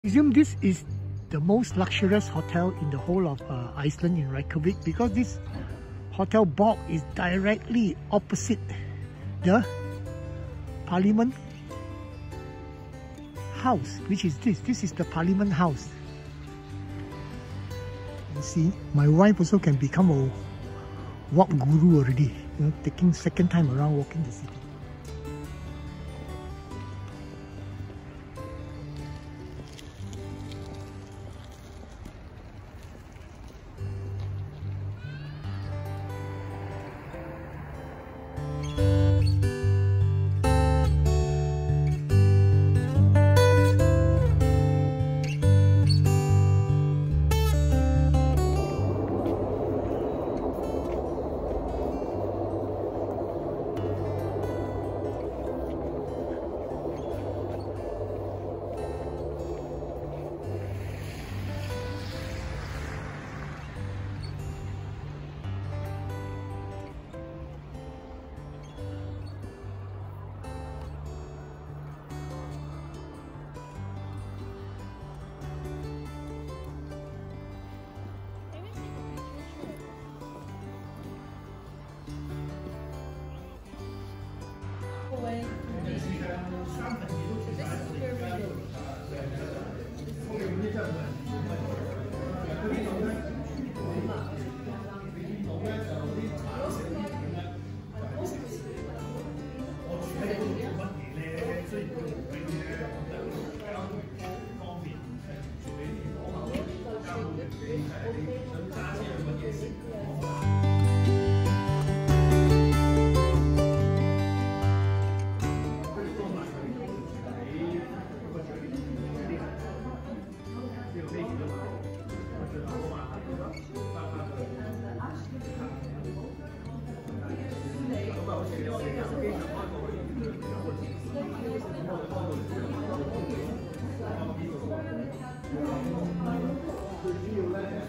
I presume this is the most luxurious hotel in the whole of Iceland, in Reykjavik, because this hotel Borg is directly opposite the Parliament House, which is this. This is the Parliament House. You see, my wife also can become a walk guru already, you know, taking second time around walking the city.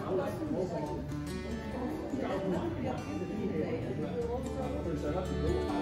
Gracias.